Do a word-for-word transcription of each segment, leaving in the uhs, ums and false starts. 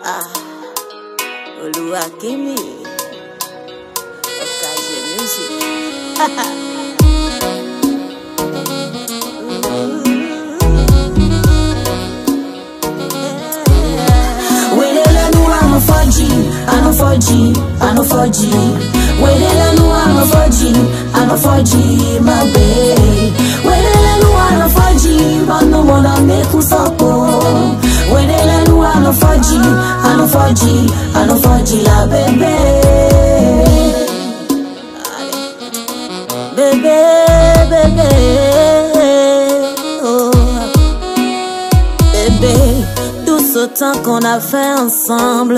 Ah, Oluwakemi, Okaje Music. I no four G, I no four G. Where the land no I no four G, I no four G, my babe. Where the land no I no four G, but no more than make us up. Where the land no I no four G, I no four G, I no four G, la baby. Baby, baby, oh, bébé, tout ce temps qu'on a fait ensemble.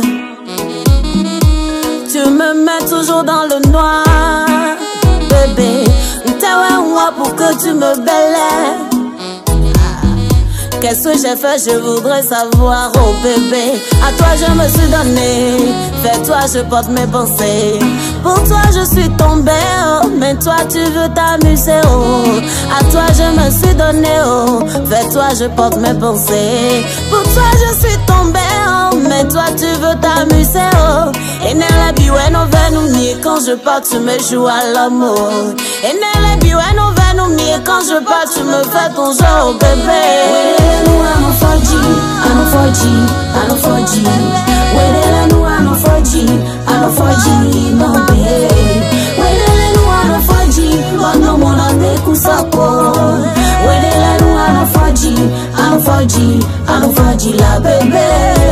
Tu me mets toujours dans le noir, bébé. T'as moi pour que tu me bêles. Qu'est-ce que j'ai fait, je voudrais savoir, oh bébé. À toi je me suis donné, vers toi je porte mes pensées. Pour toi je suis tombée, oh, mais toi tu veux t'amuser, oh. À toi je me suis donné, oh, vers toi je porte mes pensées. Pour toi je suis tombée, oh, mais toi tu veux t'amuser, oh. Et n'est la vie ouais non va nous nier quand je pars tu me joues à l'amour. Et n'est la vie ouais non va nous nier quand je pars tu me fais ton jeu, oh bébé. I no four G, I no four G, I no four G. Where the land no I no four G, I no four G, no babe. Where the land no I no four G, but no more than make us up. Where the land no I no four G, I no four G, I no four G, la baby.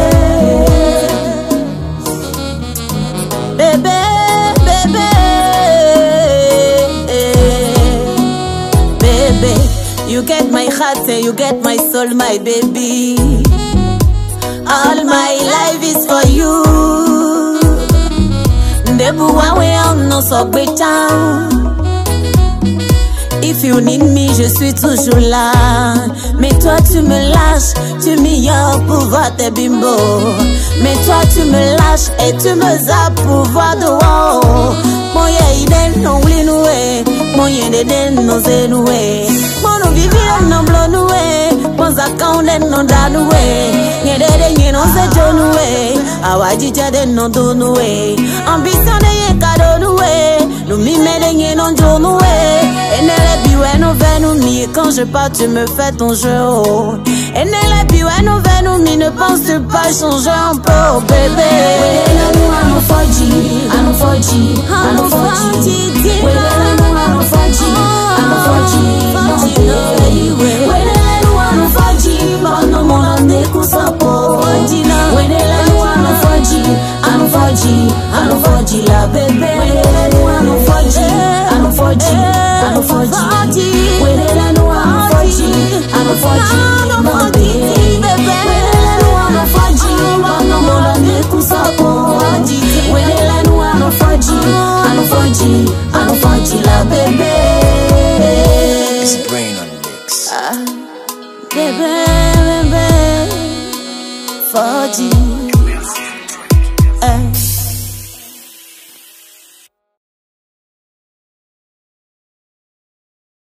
Baby, baby, baby. You get my heart and you get my soul, my baby. All my life is for you. If you need me, je suis toujours là. Mais toi tu me lâches, tu m'ignores pour voir tes bimbos. Mais toi tu me lâches et tu me zappes pour voir dehors. Mon yé non oui noué, mon yé non c'est noué. Mon vivi non blanc noué, mon zakon non da noué. Yé de non c'est noué, awaji jade non do noué. Ambition de yé cadeau noué, nous mi me non do noué. Et n'est la vie ouais non va nous nier quand je pars tu me fais ton jeu, oh. Et n'est la vie ouais non va nous nier, ne penses-tu pas changer un peu, oh bébé. I no four G, I no four G, I no four G. Where the no I no four G, I no four G, no baby. Where the no I no four G, but no more than make us up. Where the no I no four G, I no four G, I no four G, la baby. Where the no I no four G, I no four G, I no four G. Where the no I no four G, I no four G, no baby. Where the no I no four G, but no more than make us up. Where the land no I no four G, I no four G, I no four G, la baby. It's brain on mix. Ah, baby, baby, four G.